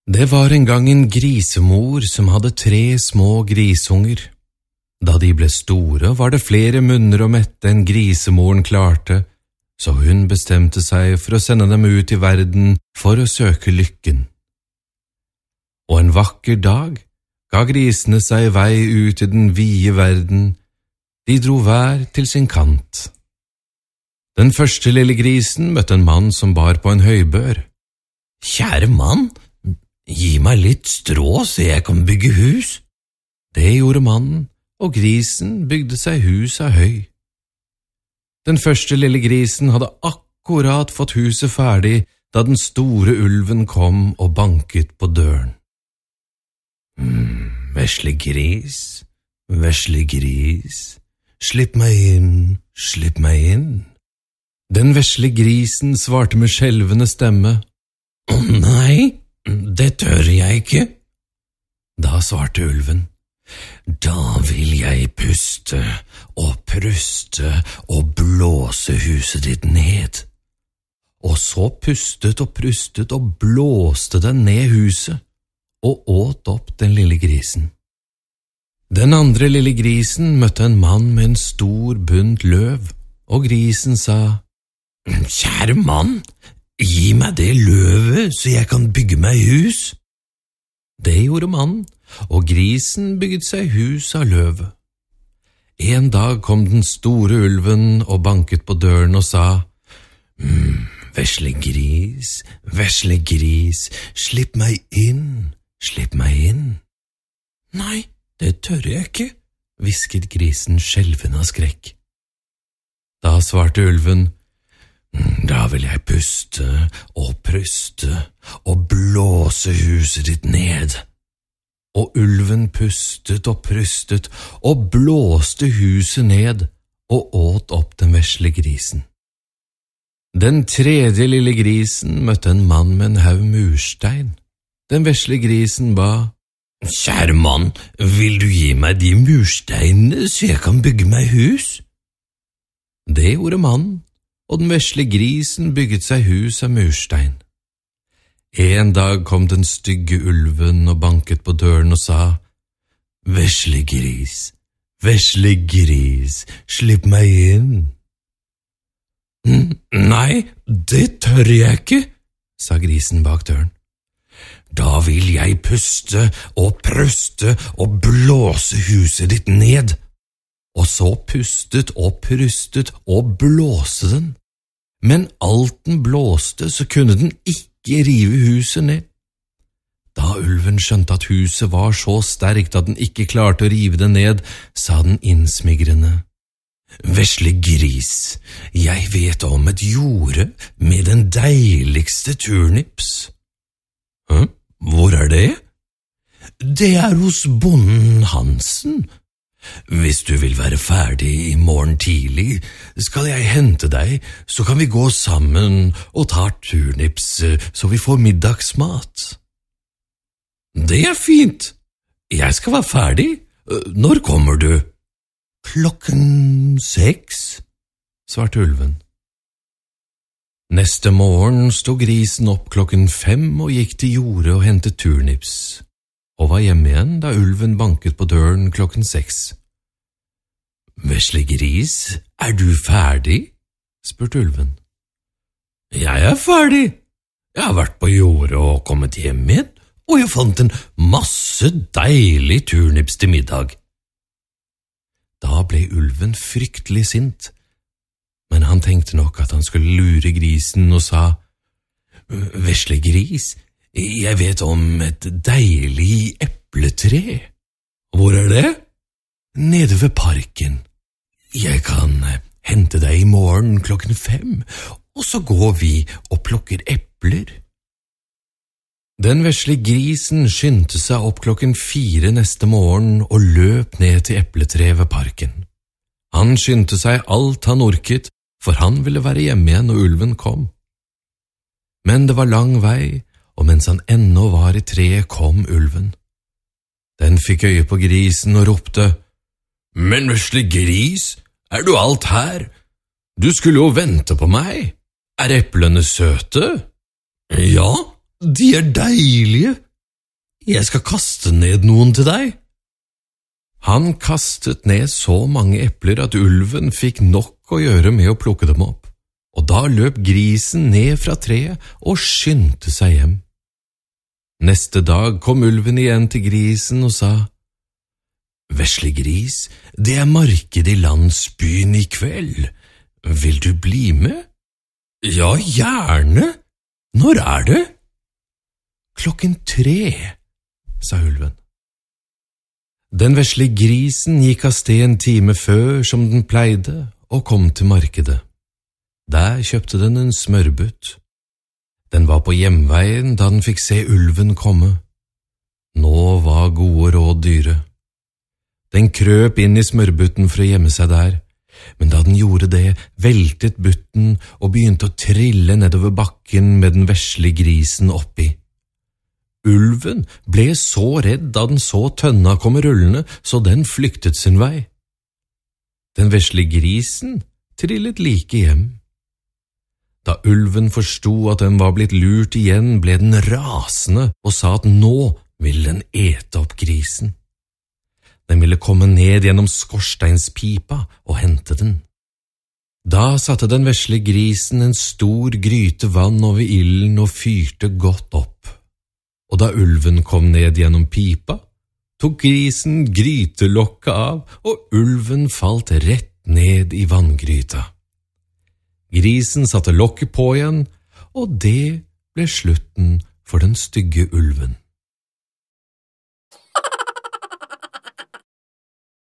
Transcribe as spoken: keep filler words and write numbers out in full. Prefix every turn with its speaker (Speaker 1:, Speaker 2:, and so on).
Speaker 1: Det var en gang en grisemor som hadde tre små grisunger. Da de ble store, var det flere munner å mette enn grisemoren klarte, så hun bestemte seg for å sende dem ut i verden for å søke lykken. Og en vakker dag ga grisene seg vei ut i den vide verden. De dro hver til sin kant. Den første lille grisen møtte en mann som bar på en høybør.
Speaker 2: «Kjære mann, gi meg litt strå så jeg kan bygge hus.»
Speaker 1: Det gjorde mannen, og grisen bygde seg hus av høy. Den første lille grisen hadde akkurat fått huset ferdig da den store ulven kom og banket på døren.
Speaker 2: Mm, vesle gris, vesle gris, slipp meg inn, slipp meg inn.
Speaker 1: Den vesle grisen svarte med skjelvende stemme.
Speaker 2: «Å nei, det tør jeg ikke.»
Speaker 1: Da svarte ulven.
Speaker 2: «Da vil jeg puste og pruste og blåse huset ditt ned.»
Speaker 1: Og så pustet og prustet og blåste den ned huset, og åt opp den lille grisen. Den andre lille grisen møtte en mann med en stor bunt løv, og grisen sa,
Speaker 2: «Kjære mann, gi meg det løvet så jeg kan bygge meg hus.»
Speaker 1: Det gjorde mannen, og grisen bygget seg hus av løvet. En dag kom den store ulven og banket på døren og sa,
Speaker 2: mm, «Vesle gris, vesle gris, slipp meg inn, slipp meg inn.»
Speaker 1: «Nei, det tør jeg ikke», hvisket grisen skjelvende av skrekk. Da svarte ulven,
Speaker 2: «Da vil jeg puste og pruste og blåse huset ditt ned.»
Speaker 1: Og ulven pustet og prustet og blåste huset ned og åt opp den vesle grisen. Den tredje lille grisen møtte en mann med en haug murstein. Den vesle grisen ba,
Speaker 2: «Kjære mann, vil du gi meg de mursteinene så jeg kan bygge meg hus?»
Speaker 1: Det gjorde mannen, og den vesle grisen bygget seg hus av murstein. En dag kom den stygge ulven og banket på døren og sa,
Speaker 2: «Vesle gris, vesle gris, slipp meg inn.»
Speaker 1: «Nei, det tør jeg ikke», sa grisen bak døren.
Speaker 2: «Da vil jeg puste og pruste og blåse huset ditt ned.»
Speaker 1: Og så pustet og prustet og blåste den. Men alt den blåste, så kunne den ikke rive huset ned. Da ulven skjønte at huset var så sterkt at den ikke klarte å rive det ned, sa den innsmigrende,
Speaker 2: «Vesle gris, jeg vet om et jorde med den deiligste turnips.»
Speaker 1: «Hæ? Hvor er det?»
Speaker 2: «Det er hos bonden Hansen. Hvis du vil være ferdig i morgen tidlig, skal jeg hente deg, så kan vi gå sammen og ta turnips så vi får middagsmat.»
Speaker 1: «Det er fint. Jeg skal være ferdig. Når kommer du?»
Speaker 2: «Klokken seks»,
Speaker 1: svarte ulven. Neste morgen stod grisen opp klokken fem og gikk til jordet og hentet turnips, og var hjemme igjen da ulven banket på døren klokken seks.
Speaker 2: «Vesle gris, er du ferdig?»
Speaker 1: spurte ulven.
Speaker 2: «Jeg er ferdig. Jeg har vært på jordet og kommet hjem igjen, og jeg fant en masse deilig turnips til middag.»
Speaker 1: Da ble ulven fryktelig sint, men han tenkte nok at han skulle lure grisen og sa,
Speaker 2: «Vesle gris, jeg vet om et deilig epletre.»
Speaker 1: «Hvor er det?»
Speaker 2: «Nede ved parken. Jeg kan hente deg i morgen klokken fem, og så går vi og plukker epler.»
Speaker 1: Den vesle grisen skyndte seg opp klokken fire neste morgen og løp ned til epletreet ved parken. Han skyndte seg alt han orket, for han ville være hjemme igjen når ulven kom. Men det var lang vei, og mens han ennå var i treet, kom ulven. Den fikk øye på grisen og ropte,
Speaker 2: «Men vesle gris, er du alt her? Du skulle jo vente på meg. Er eplene søte?»
Speaker 1: Ja, de er deilige,
Speaker 2: jeg skal kaste ned noen til deg.
Speaker 1: Han kastet ned så mange epler at ulven fikk nok å gjøre med å plukke dem opp, og da løp grisen ned fra treet og skyndte seg hjem. Neste dag kom ulven igjen til grisen og sa, «Vesle gris, det er marked i landsbyen i kveld. Vil du bli med?»
Speaker 2: «Ja, gjerne. Når er det?»
Speaker 1: «Klokken tre», sa ulven. Den vesle grisen gikk av sted en time før som den pleide og kom til markedet. Der kjøpte den en smørbutt. Den var på hjemveien da den fikk se ulven komme. Nå var gode råd dyre. Den krøp inn i smørbutten for å gjemme seg der, men da den gjorde det, veltet butten og begynte å trille nedover bakken med den vesle grisen oppi. Ulven ble så redd da den så tønna komme rullende, så den flyktet sin vei. Den vesle grisen trillet like hjem. Da ulven forstod at den var blitt lurt igjen, ble den rasende og sa at nå ville den ete opp grisen. Den ville komme ned gjennom skorsteinspipa og hente den. Da satte den vesle grisen en stor gryte vann over ilden og fyrte godt opp. Og da ulven kom ned gjennom pipa, tok grisen grytelokket av, og ulven falt rett ned i vanngryta. Grisen satte lokket på igjen, og det ble slutten for den stygge ulven.